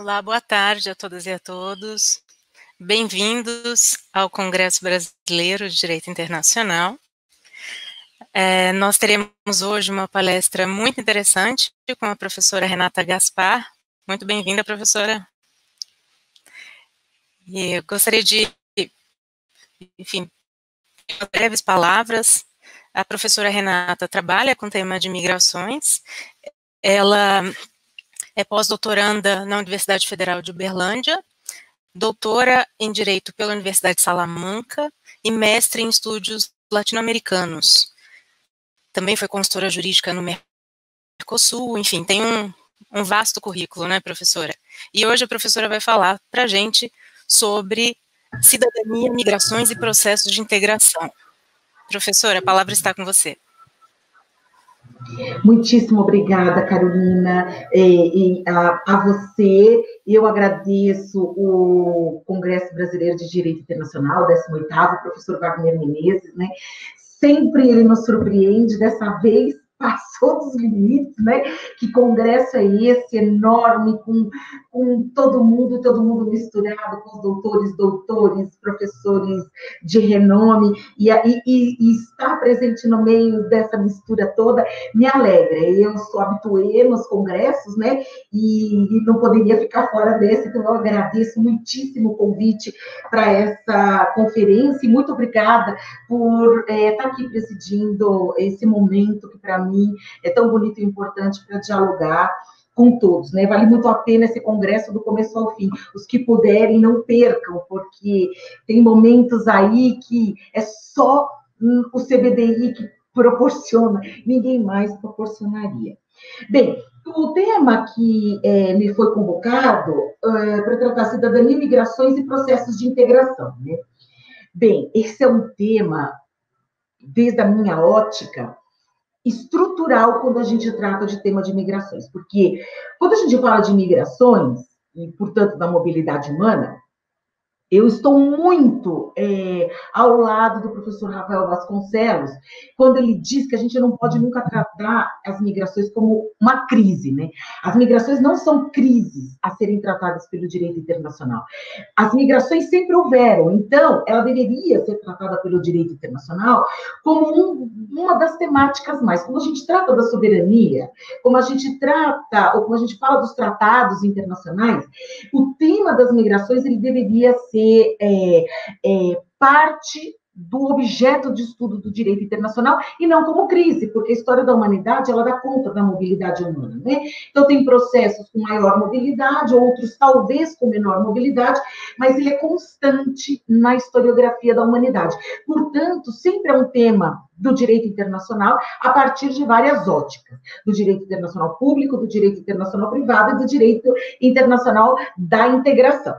Olá, boa tarde a todas e a todos. Bem-vindos ao Congresso Brasileiro de Direito Internacional. Nós teremos hoje uma palestra muito interessante com a professora Renata Gaspar. Muito bem-vinda, professora. E eu gostaria de, enfim, breves palavras. A professora Renata trabalha com o tema de migrações. Ela é pós-doutoranda na Universidade Federal de Uberlândia, doutora em Direito pela Universidade de Salamanca e mestre em Estudos Latino-Americanos. Também foi consultora jurídica no Mercosul, enfim, tem um vasto currículo, né, professora? E hoje a professora vai falar para a gente sobre cidadania, migrações e processos de integração. Professora, a palavra está com você. Muitíssimo obrigada, Carolina, a você. Eu agradeço o Congresso Brasileiro de Direito Internacional, 18º, o professor Wagner Menezes, né? Sempre ele nos surpreende, dessa vez passou dos limites, né? Que congresso é esse, enorme, com todo mundo misturado, com os doutores, professores de renome, e estar presente no meio dessa mistura toda me alegra. Eu sou habituê nos congressos, né? E não poderia ficar fora desse, então eu agradeço muitíssimo o convite para essa conferência, e muito obrigada por estar aqui presidindo esse momento que, para mim, é tão bonito e importante para dialogar com todos, né? Vale muito a pena esse congresso do começo ao fim. Os que puderem, não percam, porque tem momentos aí que é só o CBDI que proporciona, ninguém mais proporcionaria. Bem, o tema que me foi convocado para tratar cidadania, migrações e processos de integração, né? Bem, esse é um tema, desde a minha ótica, estrutural quando a gente trata de tema de migrações, porque quando a gente fala de migrações, e, portanto, da mobilidade humana, eu estou muito ao lado do professor Rafael Vasconcelos, quando ele diz que a gente não pode nunca tratar as migrações como uma crise, né? As migrações não são crises a serem tratadas pelo direito internacional. As migrações sempre houveram, então ela deveria ser tratada pelo direito internacional como uma das temáticas mais. Como a gente trata da soberania, como a gente trata, ou como a gente fala dos tratados internacionais, o tema das migrações ele deveria ser parte do objeto de estudo do direito internacional e não como crise, porque a história da humanidade ela dá conta da mobilidade humana, né? Então tem processos com maior mobilidade, outros talvez com menor mobilidade, mas ele é constante na historiografia da humanidade. Portanto, sempre é um tema do direito internacional a partir de várias óticas, do direito internacional público, do direito internacional privado e do direito internacional da integração.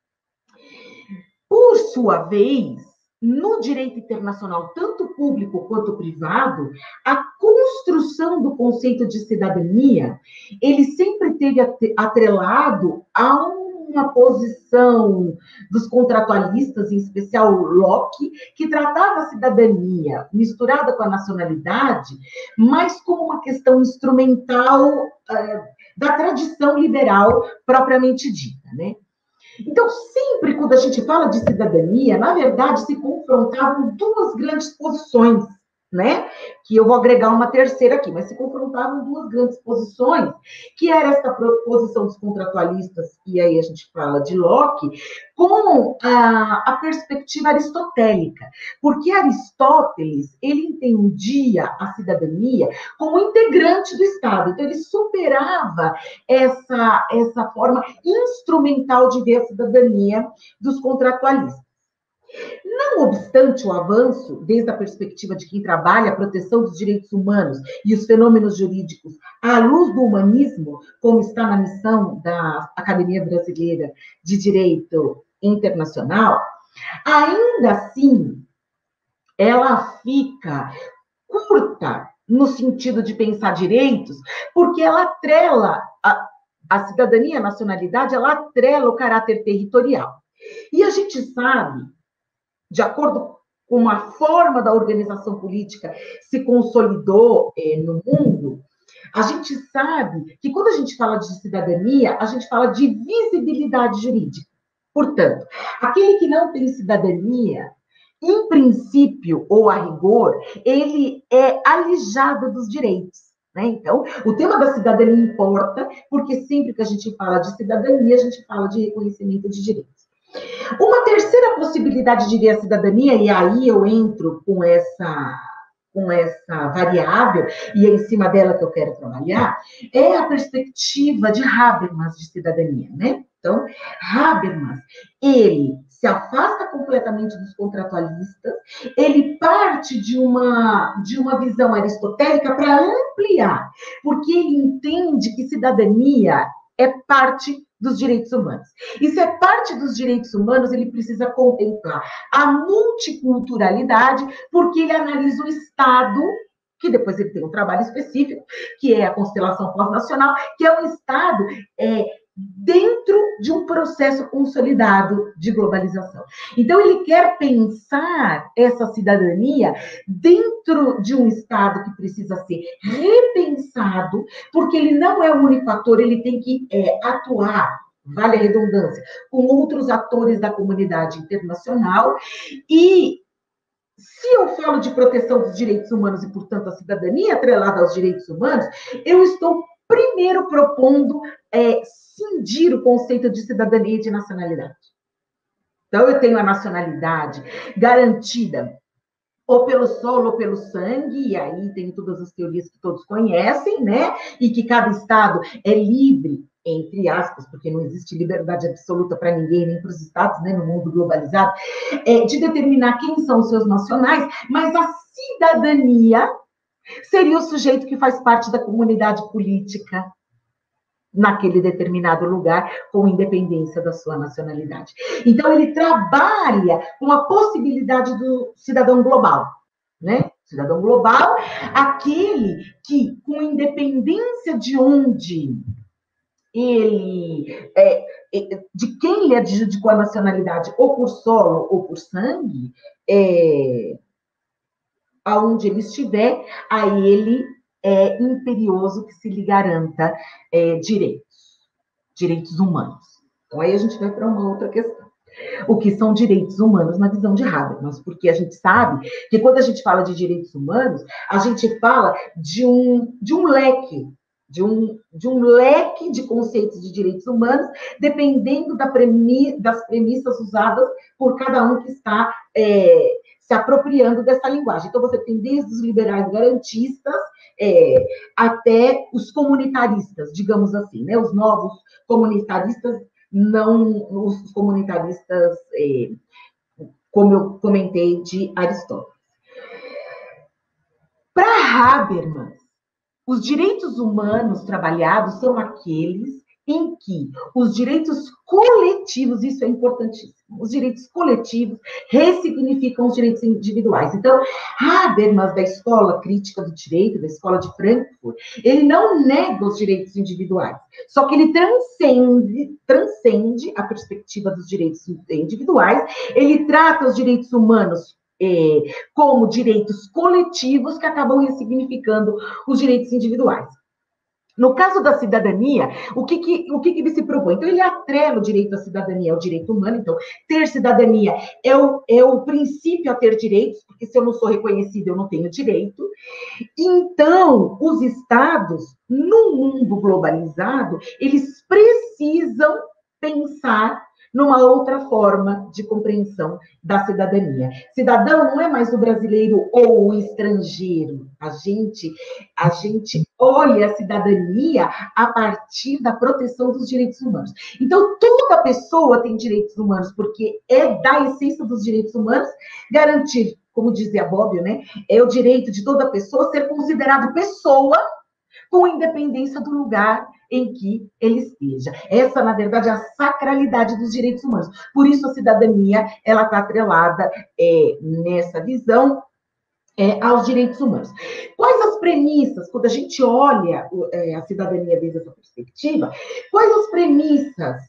Por sua vez, no direito internacional, tanto público quanto privado, a construção do conceito de cidadania, ele sempre teve atrelado a uma posição dos contratualistas, em especial Locke, que tratava a cidadania misturada com a nacionalidade, mas como uma questão instrumental da tradição liberal propriamente dita, né? Então, sempre quando a gente fala de cidadania, na verdade, se confrontavam duas grandes posições, né? Que eu vou agregar uma terceira aqui, mas se confrontavam duas grandes posições, que era essa posição dos contratualistas, e aí a gente fala de Locke, com a perspectiva aristotélica, porque Aristóteles, ele entendia a cidadania como integrante do Estado, então ele superava essa forma instrumental de ver a cidadania dos contratualistas. Não obstante o avanço, desde a perspectiva de quem trabalha a proteção dos direitos humanos e os fenômenos jurídicos à luz do humanismo, como está na missão da Academia Brasileira de Direito Internacional, ainda assim, ela fica curta no sentido de pensar direitos, porque ela atrela a cidadania, a nacionalidade, ela atrela o caráter territorial. E a gente sabe, de acordo com a forma da organização política se consolidou no mundo, A gente sabe que quando a gente fala de cidadania, a gente fala de visibilidade jurídica. Portanto, aquele que não tem cidadania, em princípio ou a rigor, ele é alijado dos direitos. Né? Então, o tema da cidadania importa, porque sempre que a gente fala de cidadania, a gente fala de reconhecimento de direitos. Uma terceira possibilidade de ver a cidadania, e aí eu entro com essa variável, e é em cima dela que eu quero trabalhar, é a perspectiva de Habermas de cidadania, né? Então, Habermas, ele se afasta completamente dos contratualistas, ele parte de uma visão aristotélica para ampliar, porque ele entende que cidadania é parte dos direitos humanos. E se é parte dos direitos humanos, ele precisa contemplar a multiculturalidade, porque ele analisa o Estado, que depois ele tem um trabalho específico, que é a constelação pós-nacional, que é um Estado dentro de um processo consolidado de globalização. Então, ele quer pensar essa cidadania dentro de um Estado que precisa ser repensado, porque ele não é o único ator, ele tem que atuar, vale a redundância, com outros atores da comunidade internacional. E se eu falo de proteção dos direitos humanos e, portanto, a cidadania atrelada aos direitos humanos, eu estou primeiro propondo cindir o conceito de cidadania e de nacionalidade. Então, eu tenho a nacionalidade garantida ou pelo solo ou pelo sangue, e aí tem todas as teorias que todos conhecem, né? E que cada Estado é livre, entre aspas, porque não existe liberdade absoluta para ninguém, nem para os Estados, né, no mundo globalizado, de determinar quem são os seus nacionais, mas a cidadania seria o sujeito que faz parte da comunidade política naquele determinado lugar, com independência da sua nacionalidade. Então, ele trabalha com a possibilidade do cidadão global, né? Cidadão global, aquele que, com independência de onde ele, de quem ele adjudicou a nacionalidade, ou por solo ou por sangue, aonde ele estiver, a ele é imperioso que se lhe garanta direitos humanos. Então, aí a gente vai para uma outra questão. O que são direitos humanos na visão de Habermas? Porque a gente sabe que quando a gente fala de direitos humanos, a gente fala de um leque, de um leque de conceitos de direitos humanos, dependendo das premissas usadas por cada um que está se apropriando dessa linguagem. Então, você tem desde os liberais garantistas até os comunitaristas, digamos assim, né? Os novos comunitaristas, não os comunitaristas, como eu comentei, de Aristóteles. Para Habermas, os direitos humanos trabalhados são aqueles em que os direitos coletivos, isso é importantíssimo, os direitos coletivos ressignificam os direitos individuais. Então, Habermas, da Escola Crítica do Direito, da Escola de Frankfurt, ele não nega os direitos individuais, só que ele transcende a perspectiva dos direitos individuais, ele trata os direitos humanos como direitos coletivos que acabam ressignificando os direitos individuais. No caso da cidadania, o que ele se propõe? Então, ele atrela o direito à cidadania ao direito humano. Então, ter cidadania é o princípio a ter direitos, porque se eu não sou reconhecido, eu não tenho direito. Então, os Estados, no mundo globalizado, eles precisam pensar numa outra forma de compreensão da cidadania. Cidadão não é mais o brasileiro ou o estrangeiro. A gente olha a cidadania a partir da proteção dos direitos humanos. Então, toda pessoa tem direitos humanos, porque é da essência dos direitos humanos garantir, como dizia Bobbio, né? É o direito de toda pessoa ser considerado pessoa com independência do lugar em que ele esteja. Essa, na verdade, é a sacralidade dos direitos humanos. Por isso, a cidadania ela está atrelada nessa visão aos direitos humanos. Quais as premissas, quando a gente olha a cidadania desde essa perspectiva, quais as premissas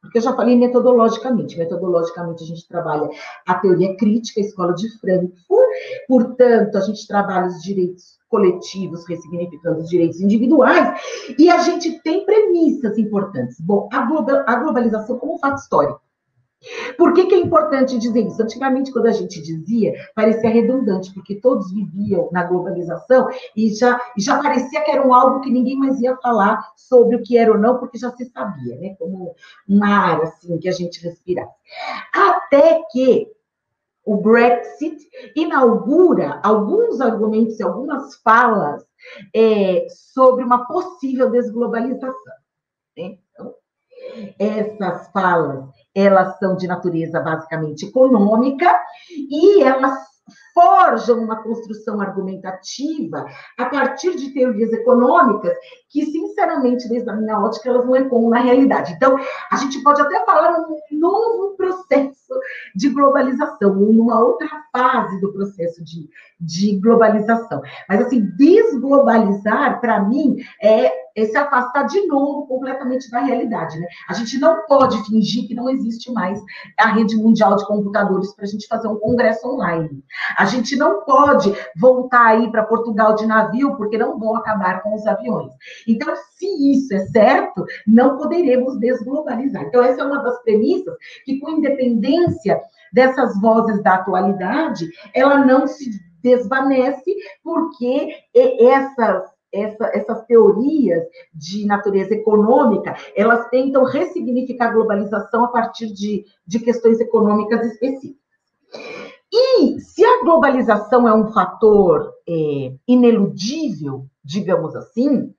Porque eu já falei metodologicamente. Metodologicamente, a gente trabalha a teoria crítica, a escola de Frankfurt, portanto, a gente trabalha os direitos coletivos, ressignificando os direitos individuais, e a gente tem premissas importantes. Bom, a globalização como um fato histórico. Por que é importante dizer isso? Antigamente, quando a gente dizia, parecia redundante, porque todos viviam na globalização e já parecia que era um algo que ninguém mais ia falar sobre o que era ou não, porque já se sabia, né? Como um ar, assim, que a gente respirava. Até que o Brexit inaugura alguns argumentos e algumas falas sobre uma possível desglobalização, né? Então, essas falas, elas são de natureza basicamente econômica e elas forjam uma construção argumentativa a partir de teorias econômicas que, sinceramente, desde a minha ótica, elas não ecoam na realidade. Então, a gente pode até falar num novo processo de globalização, ou numa outra fase do processo de globalização. Mas, assim, desglobalizar, para mim, é se afastar de novo completamente da realidade, né? A gente não pode fingir que não existe mais a rede mundial de computadores para a gente fazer um congresso online. A gente não pode voltar aí para Portugal de navio, porque não vão acabar com os aviões. Então, se isso é certo, não poderemos desglobalizar. Então, essa é uma das premissas que, com independência dessas vozes da atualidade, ela não se desvanece, porque essas teorias de natureza econômica, elas tentam ressignificar a globalização a partir de questões econômicas específicas. E se a globalização é um fator ineludível, digamos assim,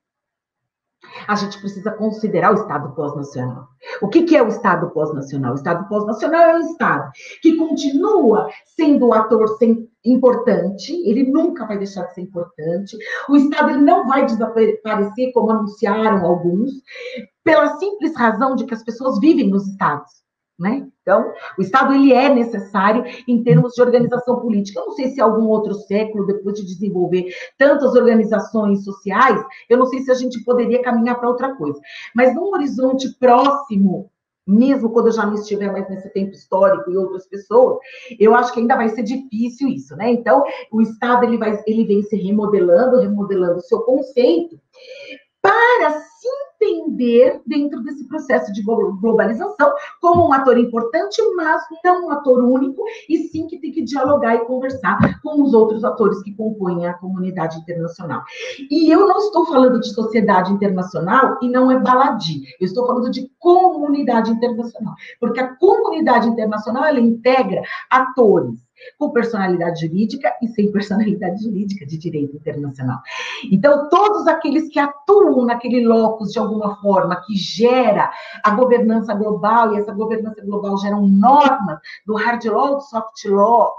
a gente precisa considerar o Estado pós-nacional. O que é o Estado pós-nacional? O Estado pós-nacional é um Estado que continua sendo um ator importante, ele nunca vai deixar de ser importante. O Estado ele não vai desaparecer, como anunciaram alguns, pela simples razão de que as pessoas vivem nos Estados. Né? Então, o Estado ele é necessário em termos de organização política. Eu não sei se algum outro século, depois de desenvolver tantas organizações sociais, eu não sei se a gente poderia caminhar para outra coisa. Mas num horizonte próximo, mesmo quando eu já não estiver mais nesse tempo histórico e outras pessoas, eu acho que ainda vai ser difícil isso, né? Então, o Estado ele vem se remodelando o seu conceito para se entender dentro desse processo de globalização como um ator importante, mas não um ator único, e sim que tem que dialogar e conversar com os outros atores que compõem a comunidade internacional. E eu não estou falando de sociedade internacional e não é Baladi, eu estou falando de comunidade internacional, porque a comunidade internacional, ela integra atores com personalidade jurídica e sem personalidade jurídica de direito internacional. Então, todos aqueles que atuam naquele locus de alguma forma, que gera a governança global, e essa governança global geram normas do hard law, do soft law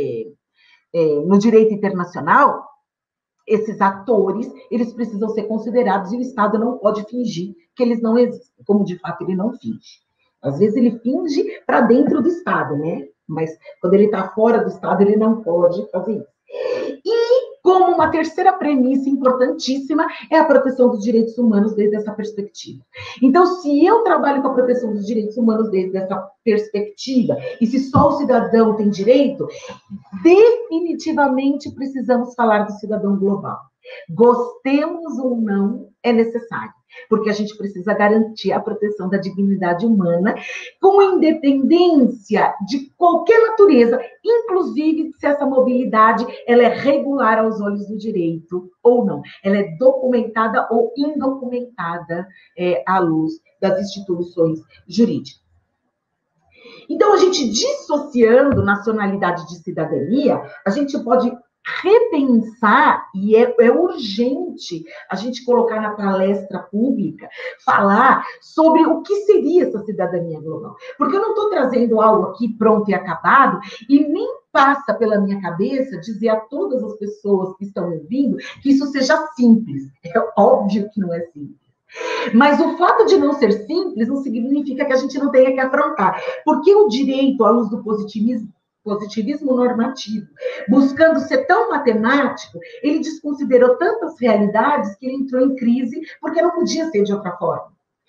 no direito internacional, esses atores, eles precisam ser considerados e o Estado não pode fingir que eles não existem, como de fato ele não finge. Às vezes ele finge para dentro do Estado, né? Mas quando ele está fora do Estado, ele não pode fazer isso. E, como uma terceira premissa importantíssima, é a proteção dos direitos humanos desde essa perspectiva. Então, se eu trabalho com a proteção dos direitos humanos desde essa perspectiva, e se só o cidadão tem direito, definitivamente precisamos falar do cidadão global. Gostemos ou não, é necessário, porque a gente precisa garantir a proteção da dignidade humana com independência de qualquer natureza, inclusive se essa mobilidade ela é regular aos olhos do direito ou não. Ela é documentada ou indocumentada à luz das instituições jurídicas. Então, a gente dissociando nacionalidade de cidadania, a gente pode repensar, e é urgente a gente colocar na palestra pública, falar sobre o que seria essa cidadania global. Porque eu não estou trazendo algo aqui pronto e acabado, e nem passa pela minha cabeça dizer a todas as pessoas que estão ouvindo que isso seja simples. É óbvio que não é simples. Mas o fato de não ser simples não significa que a gente não tenha que afrontar. Porque o direito, à luz do positivismo normativo, buscando ser tão matemático, ele desconsiderou tantas realidades que ele entrou em crise porque não podia ser de outra forma.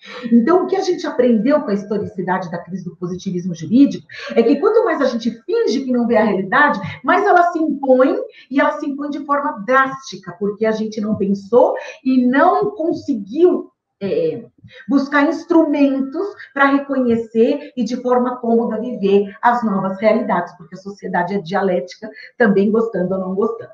Então, o que a gente aprendeu com a historicidade da crise do positivismo jurídico é que quanto mais a gente finge que não vê a realidade, mais ela se impõe, e ela se impõe de forma drástica, porque a gente não pensou e não conseguiu buscar instrumentos para reconhecer e de forma cômoda viver as novas realidades, porque a sociedade é dialética, também gostando ou não gostando.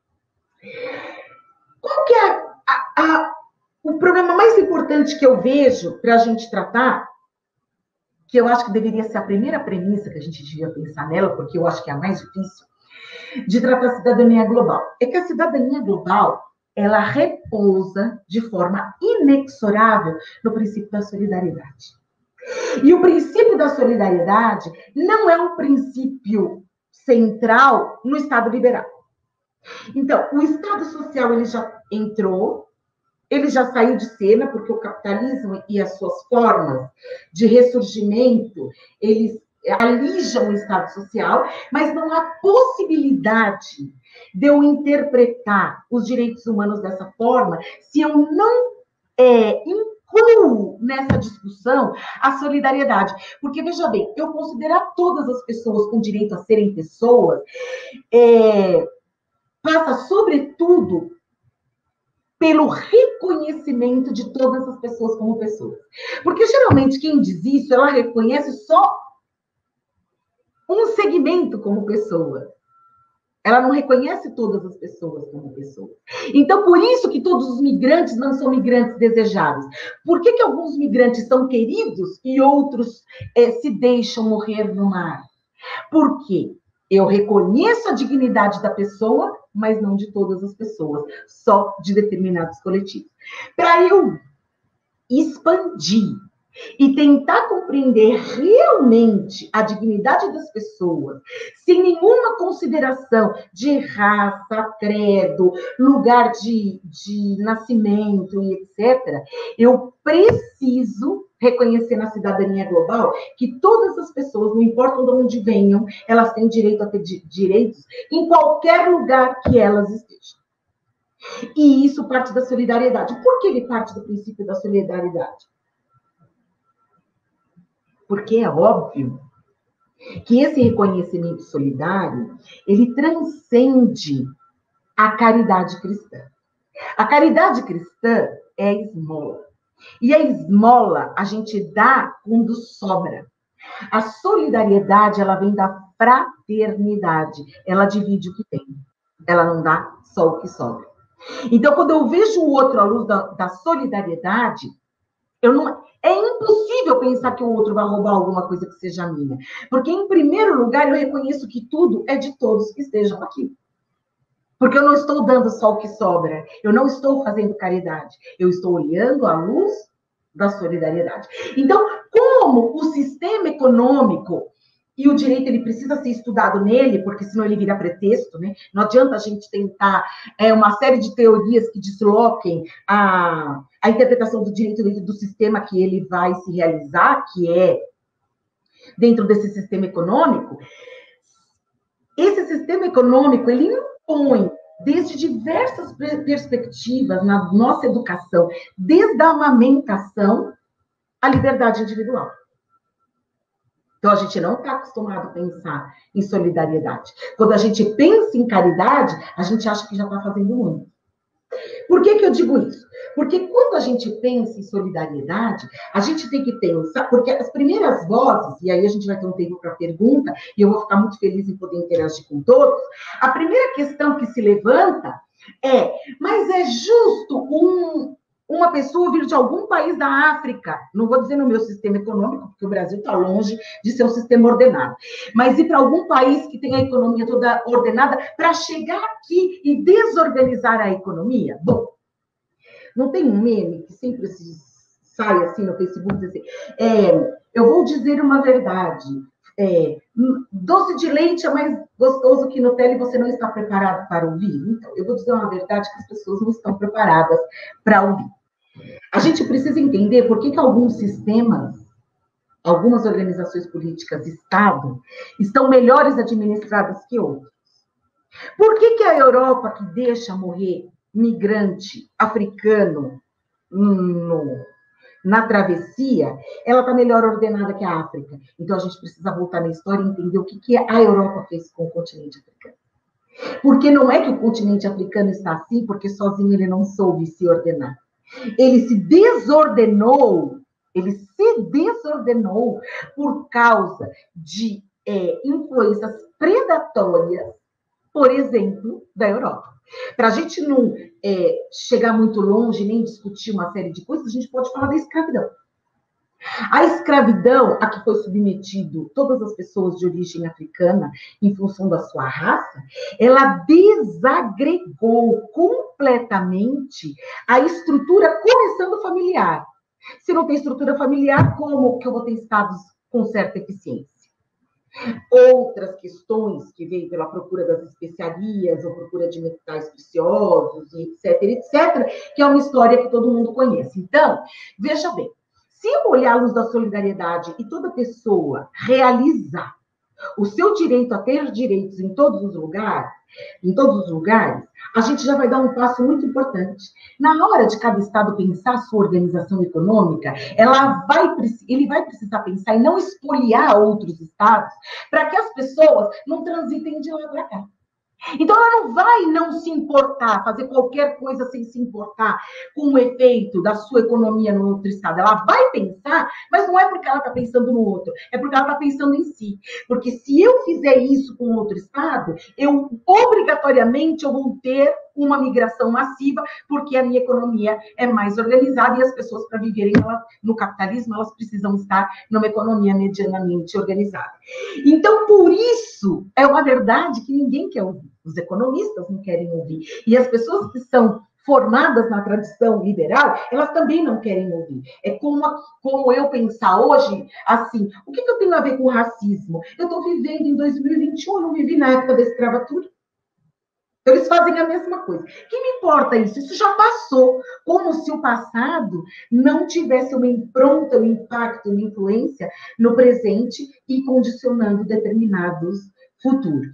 Qual que é o problema mais importante que eu vejo para a gente tratar, que eu acho que deveria ser a primeira premissa que a gente devia pensar nela, porque eu acho que é a mais difícil, de tratar a cidadania global, é que a cidadania global, ela repousa de forma inexorável no princípio da solidariedade. E o princípio da solidariedade não é um princípio central no Estado liberal. Então, o Estado social, ele já entrou, ele já saiu de cena, porque o capitalismo e as suas formas de ressurgimento, eles alijam o Estado social, mas não há possibilidade de eu interpretar os direitos humanos dessa forma se eu não incluo nessa discussão a solidariedade. Porque, veja bem, eu considerar todas as pessoas com direito a serem pessoas passa, sobretudo, pelo reconhecimento de todas as pessoas como pessoas. Porque, geralmente, quem diz isso, ela reconhece só um segmento como pessoa. Ela não reconhece todas as pessoas como pessoas. Então, por isso que todos os migrantes não são migrantes desejáveis. Por que alguns migrantes são queridos e outros se deixam morrer no mar? Porque eu reconheço a dignidade da pessoa, mas não de todas as pessoas, só de determinados coletivos. Para eu expandir e tentar compreender realmente a dignidade das pessoas, sem nenhuma consideração de raça, credo, lugar de nascimento e etc., eu preciso reconhecer na cidadania global que todas as pessoas, não importa de onde venham, elas têm direito a ter direitos em qualquer lugar que elas estejam. E isso parte da solidariedade. Por que ele parte do princípio da solidariedade? Porque é óbvio que esse reconhecimento solidário, ele transcende a caridade cristã. A caridade cristã é a esmola. E a esmola a gente dá quando sobra. A solidariedade, ela vem da fraternidade. Ela divide o que tem. Ela não dá só o que sobra. Então, quando eu vejo o outro à luz da solidariedade, é impossível pensar que o outro vai roubar alguma coisa que seja minha. Porque, em primeiro lugar, eu reconheço que tudo é de todos que estejam aqui. Porque eu não estou dando só o que sobra. Eu não estou fazendo caridade. Eu estou olhando à luz da solidariedade. Então, como o sistema econômico e o direito, ele precisa ser estudado nele, porque senão ele vira pretexto, né? Não adianta a gente tentar uma série de teorias que desloquem a interpretação do direito dentro do sistema que ele vai se realizar, que é dentro desse sistema econômico. Esse sistema econômico, ele impõe, desde diversas perspectivas na nossa educação, desde a amamentação, a liberdade individual. Então, a gente não está acostumado a pensar em solidariedade. Quando a gente pensa em caridade, a gente acha que já está fazendo muito. Por que eu digo isso? Porque quando a gente pensa em solidariedade, a gente tem que pensar, porque as primeiras vozes, e aí a gente vai ter um tempo para pergunta, e eu vou ficar muito feliz em poder interagir com todos, a primeira questão que se levanta é, mas é justo uma pessoa vir de algum país da África, não vou dizer no meu sistema econômico, porque o Brasil está longe de ser um sistema ordenado, mas ir para algum país que tem a economia toda ordenada para chegar aqui e desorganizar a economia? Bom, não tem um meme que sempre sai assim no Facebook, diz assim, eu vou dizer uma verdade, doce de leite é mais gostoso que Nutella e você não está preparado para ouvir? Então, eu vou dizer uma verdade que as pessoas não estão preparadas para ouvir. A gente precisa entender por que alguns sistemas, algumas organizações políticas, Estado, estão melhores administradas que outros. Por que a Europa, que deixa morrer migrante africano na travessia, ela está melhor ordenada que a África. Então, a gente precisa voltar na história e entender o que a Europa fez com o continente africano. Porque não é que o continente africano está assim, porque sozinho ele não soube se ordenar. Ele se desordenou por causa de influências predatórias, por exemplo, da Europa. Para a gente não chegar muito longe, nem discutir uma série de coisas, a gente pode falar da escravidão. A escravidão a que foi submetido todas as pessoas de origem africana em função da sua raça, ela desagregou completamente a estrutura, começando familiar. Se não tem estrutura familiar, como que eu vou ter estados com certa eficiência? Outras questões que vêm pela procura das especiarias, ou procura de metais preciosos, etc., que é uma história que todo mundo conhece. Então, veja bem, se eu olhar a luz da solidariedade e toda pessoa realizar o seu direito a ter direitos em todos os lugares, a gente já vai dar um passo muito importante. Na hora de cada estado pensar a sua organização econômica, ele vai precisar pensar em não expoliar outros estados para que as pessoas não transitem de lá para cá. Então, ela não vai não se importar, fazer qualquer coisa sem se importar com o efeito da sua economia no outro estado. Ela vai pensar, mas não é porque ela está pensando no outro, é porque ela está pensando em si. Porque se eu fizer isso com outro estado, obrigatoriamente eu vou ter uma migração massiva, porque a minha economia é mais organizada e as pessoas, para viverem no capitalismo, elas precisam estar numa economia medianamente organizada. Então, por isso, é uma verdade que ninguém quer ouvir. Os economistas não querem ouvir. E as pessoas que são formadas na tradição liberal, elas também não querem ouvir. É como eu pensar hoje, assim, o que eu tenho a ver com racismo? Eu estou vivendo em 2021, eu não vivi na época da escravatura. Então, eles fazem a mesma coisa. Que me importa isso? Isso já passou. Como se o passado não tivesse uma impronta, um impacto, uma influência no presente e condicionando determinados futuros.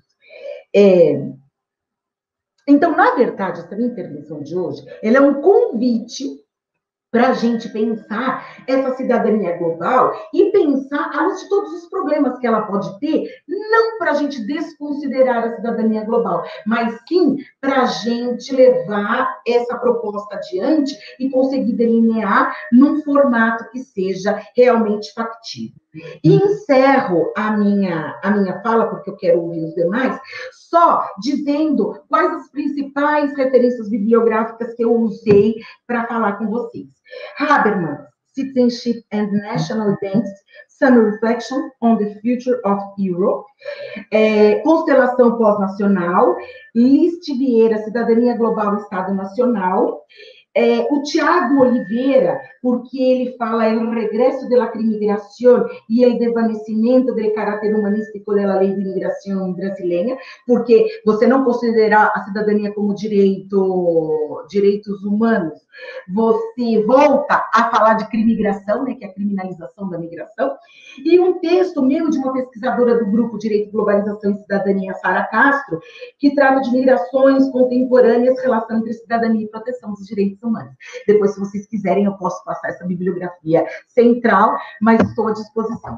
Então, na verdade, essa minha intervenção de hoje, ela é um convite para a gente pensar essa cidadania global e pensar a luz de todos os problemas que ela pode ter, não para a gente desconsiderar a cidadania global, mas sim para a gente levar essa proposta adiante e conseguir delinear num formato que seja realmente factível. E encerro a minha fala, porque eu quero ouvir os demais, só dizendo quais as principais referências bibliográficas que eu usei para falar com vocês. Habermas, Citizenship and National Identity, Some Reflection on the Future of Europe, Constelação Pós-Nacional, List Vieira, Cidadania Global e Estado Nacional, o Tiago Oliveira, porque ele fala o regresso da migração e o desvanecimento do caráter humanístico da lei de imigração brasileira, porque você não considerar a cidadania como direitos humanos, você volta a falar de crimigração, né, que é a criminalização da migração, e um texto meu de uma pesquisadora do grupo Direito, Globalização e Cidadania, Sara Castro, que trata de migrações contemporâneas, relação entre cidadania e proteção dos direitos humanos. Depois, se vocês quiserem, eu posso passar essa bibliografia central, mas estou à disposição.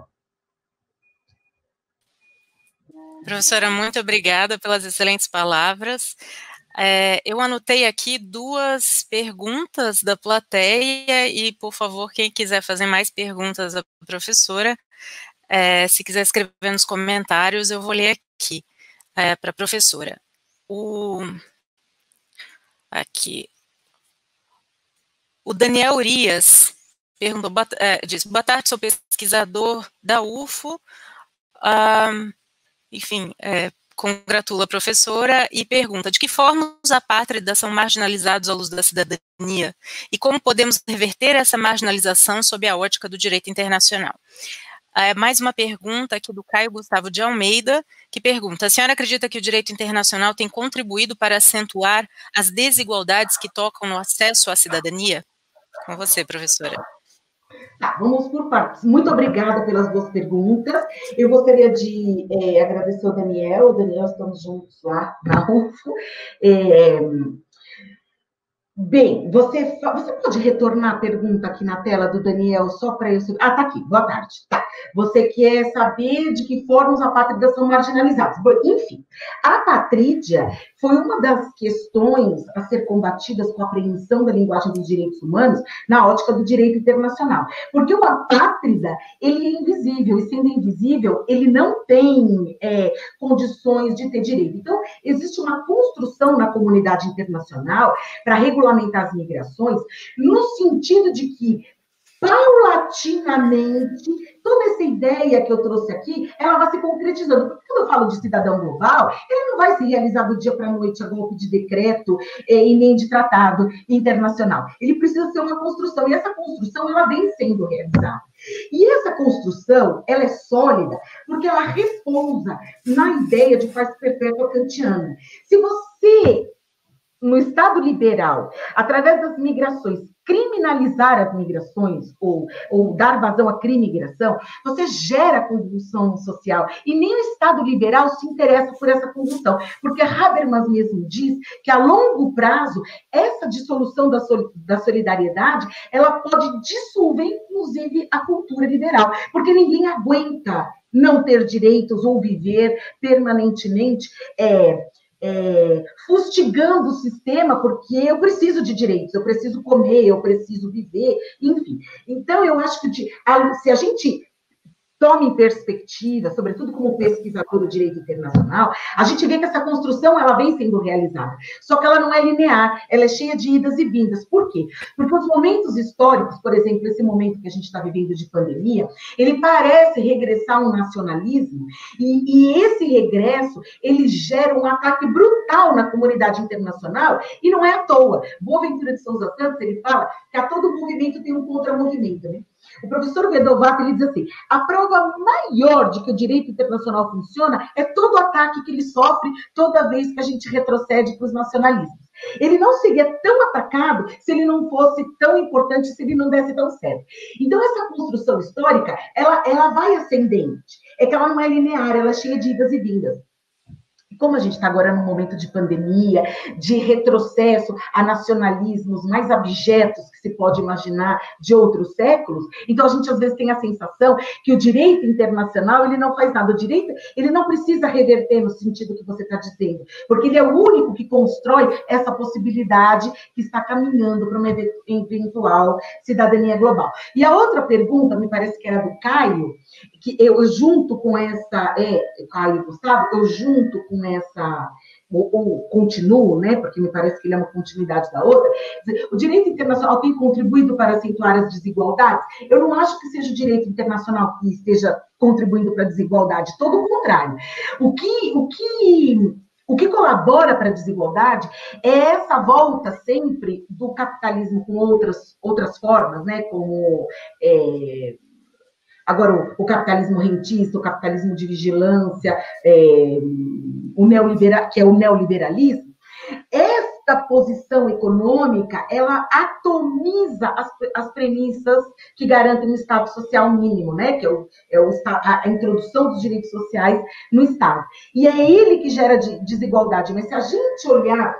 Professora, muito obrigada pelas excelentes palavras. Eu anotei aqui 2 perguntas da plateia e, por favor, quem quiser fazer mais perguntas à professora, se quiser escrever nos comentários, eu vou ler aqui para a professora. Aqui. O Daniel Urias perguntou, diz, boa tarde, sou pesquisador da UFO, enfim, congratula a professora e pergunta, de que forma os apátridas são marginalizados à luz da cidadania e como podemos reverter essa marginalização sob a ótica do direito internacional? Mais uma pergunta aqui do Caio Gustavo de Almeida, que pergunta, a senhora acredita que o direito internacional tem contribuído para acentuar as desigualdades que tocam no acesso à cidadania? Com você, professora. Tá, vamos por partes. Muito obrigada pelas 2 perguntas. Eu gostaria de agradecer ao Daniel. Daniel, estamos juntos lá na UFO. Bem, você pode retornar a pergunta aqui na tela do Daniel, só para eu... Ah, tá aqui, boa tarde. Tá. Você quer saber de que forma os apátridas são marginalizados. Bom, enfim, a apatrídia foi uma das questões a ser combatidas com a apreensão da linguagem dos direitos humanos na ótica do direito internacional. Porque o apátrida, ele é invisível, e sendo invisível, ele não tem condições de ter direito. Então, existe uma construção na comunidade internacional para regulamentar as migrações, no sentido de que, paulatinamente, toda essa ideia que eu trouxe aqui, ela vai se concretizando. Porque quando eu falo de cidadão global, ele não vai se realizar do dia para a noite a golpe de decreto e nem de tratado internacional. Ele precisa ser uma construção, e essa construção, ela vem sendo realizada. E essa construção, ela é sólida, porque ela repousa na ideia de paz perpétua kantiana. Se você, no Estado liberal, através das migrações, criminalizar as migrações ou dar vazão à crimigração, você gera convulsão social. E nem o Estado liberal se interessa por essa convulsão, porque Habermas mesmo diz que, a longo prazo, essa dissolução da solidariedade, ela pode dissolver, inclusive, a cultura liberal, porque ninguém aguenta não ter direitos ou viver permanentemente fustigando o sistema, porque eu preciso de direitos, eu preciso comer, eu preciso viver, enfim. Então, eu acho que se a gente toma em perspectiva, sobretudo como pesquisador do direito internacional, a gente vê que essa construção, ela vem sendo realizada. Só que ela não é linear, ela é cheia de idas e vindas. Por quê? Porque os momentos históricos, por exemplo, esse momento que a gente está vivendo de pandemia, ele parece regressar a um nacionalismo, e esse regresso, ele gera um ataque brutal na comunidade internacional, e não é à toa. Boaventura de Souza Santos, ele fala que a todo movimento tem um contramovimento, né? O professor Vedovato, ele diz assim, a prova maior de que o direito internacional funciona é todo o ataque que ele sofre toda vez que a gente retrocede para os nacionalismos. Ele não seria tão atacado se ele não fosse tão importante, se ele não desse tão certo. Então, essa construção histórica, ela vai ascendente. É que ela não é linear, ela é cheia de idas e vindas. Como a gente está agora num momento de pandemia, de retrocesso a nacionalismos mais abjetos que se pode imaginar de outros séculos, então a gente às vezes tem a sensação que o direito internacional, ele não faz nada. O direito, ele não precisa reverter no sentido que você está dizendo, porque ele é o único que constrói essa possibilidade que está caminhando para uma eventual cidadania global. E a outra pergunta, me parece que era do Caio, que eu junto com essa, Caio Gustavo, eu junto com essa, ou continuo, né, porque me parece que ele é uma continuidade da outra, o direito internacional tem contribuído para acentuar as desigualdades? Eu não acho que seja o direito internacional que esteja contribuindo para a desigualdade, todo o contrário. O que colabora para a desigualdade é essa volta sempre do capitalismo com outras formas, né, como... Agora, o capitalismo rentista, o capitalismo de vigilância, que é o neoliberalismo, esta posição econômica, ela atomiza as premissas que garantem um Estado social mínimo, né? Que é a introdução dos direitos sociais no Estado. E é ele que gera desigualdade. Mas se a gente olhar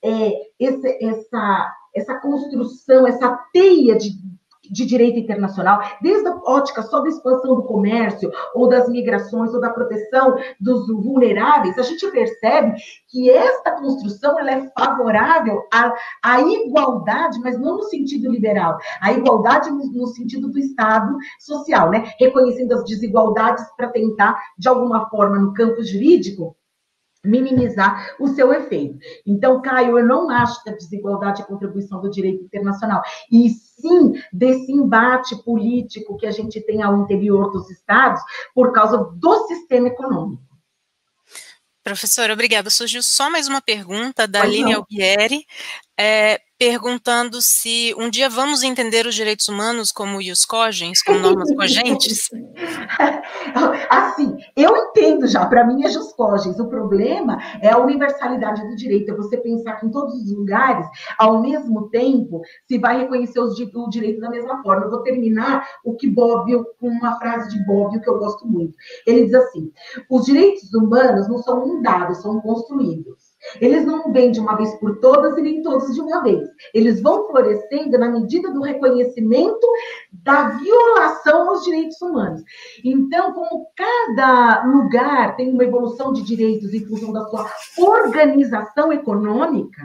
essa construção, essa teia de direito internacional, desde a ótica só da expansão do comércio, ou das migrações, ou da proteção dos vulneráveis, a gente percebe que esta construção, ela é favorável à igualdade, mas não no sentido liberal, a igualdade no sentido do Estado social, né? Reconhecendo as desigualdades para tentar, de alguma forma, no campo jurídico, minimizar o seu efeito. Então, Caio, eu não acho que a desigualdade é contribuição do direito internacional, e sim desse embate político que a gente tem ao interior dos estados por causa do sistema econômico. Professora, obrigada. Surgiu só mais uma pergunta da Aline Albieri, perguntando se um dia vamos entender os direitos humanos como ius cogens, como normas cogentes? Assim, eu entendo já, para mim é jus cogens. O problema é a universalidade do direito, é você pensar que em todos os lugares, ao mesmo tempo, se vai reconhecer o direito da mesma forma. Eu vou terminar com uma frase de Bobbio que eu gosto muito. Ele diz assim, os direitos humanos não são um dado, são construídos. Eles não vêm de uma vez por todas e nem todos de uma vez. Eles vão florescendo na medida do reconhecimento da violação aos direitos humanos. Então, como cada lugar tem uma evolução de direitos em função da sua organização econômica,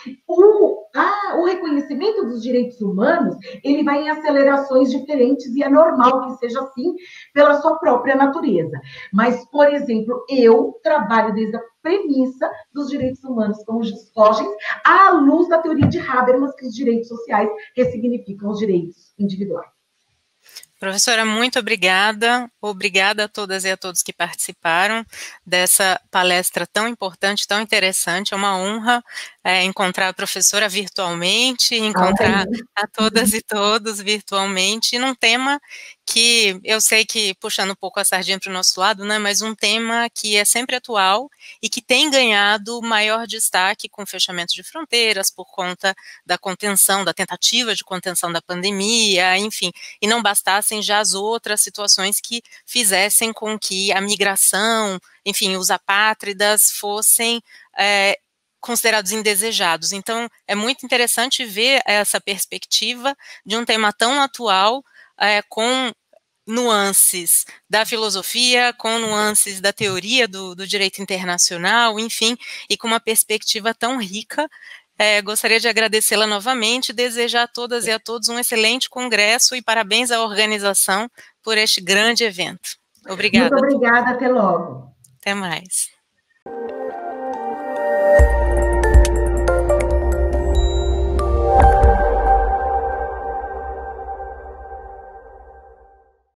o reconhecimento dos direitos humanos, ele vai em acelerações diferentes e é normal que seja assim pela sua própria natureza. Mas, por exemplo, eu trabalho desde a premissa dos direitos humanos como fogem à luz da teoria de Habermas, que os direitos sociais ressignificam os direitos individuais. Professora, muito obrigada. Obrigada a todas e a todos que participaram dessa palestra tão importante, tão interessante. É uma honra encontrar a professora virtualmente, encontrar a todas e todos virtualmente, num tema que eu sei que, puxando um pouco a sardinha para o nosso lado, né, mas um tema que é sempre atual e que tem ganhado maior destaque com o fechamento de fronteiras por conta da contenção, da tentativa de contenção da pandemia, enfim, e não bastassem já as outras situações que fizessem com que a migração, enfim, os apátridas fossem considerados indesejados. Então, é muito interessante ver essa perspectiva de um tema tão atual, com nuances da filosofia, com nuances da teoria do direito internacional, enfim, e com uma perspectiva tão rica. Gostaria de agradecê-la novamente, desejar a todas e a todos um excelente congresso e parabéns à organização por este grande evento. Obrigada. Muito obrigada, até logo. Até mais.